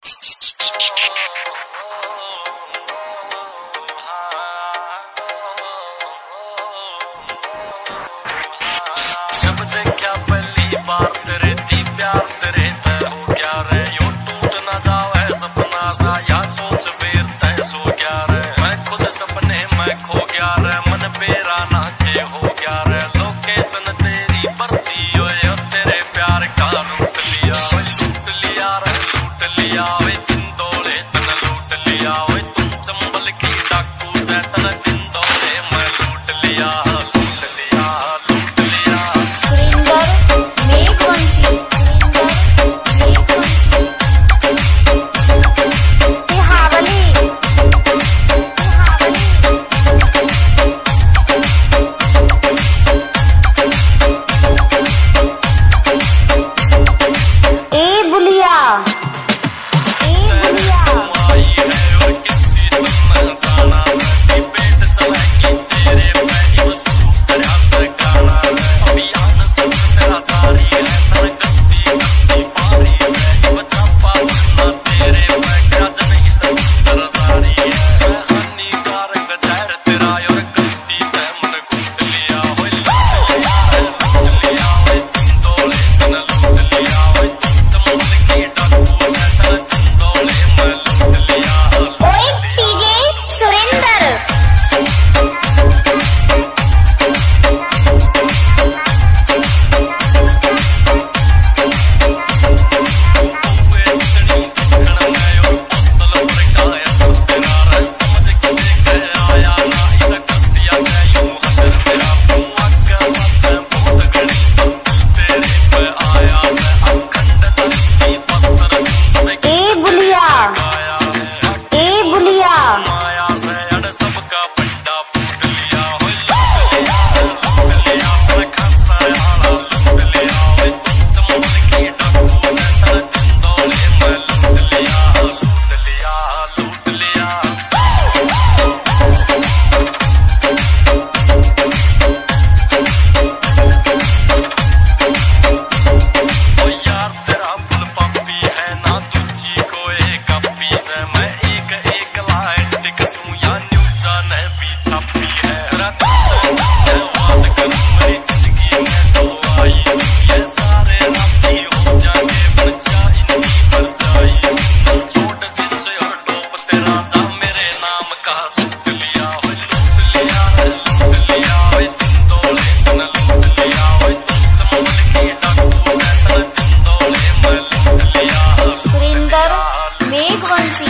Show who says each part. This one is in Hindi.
Speaker 1: जब देखा पहली बार तेरे दी प्यार तेरे तय हो गया रे, यो टूट ना जावे सपना सा या सोच फिर तय सो गया रे। मैं खुद सपने में खो गया रे, मन बेरा ना के हो गया रे। लोकेशन तेरी बढ़ती हुए और तेरे प्यार का लूट लिया रे, लूट लिया वे दिन दौड़े तन लूट लिया वे। तुम चंबल की डाकू से तन दिन दौड़े मैं लूट लिया।
Speaker 2: मेघवंशी।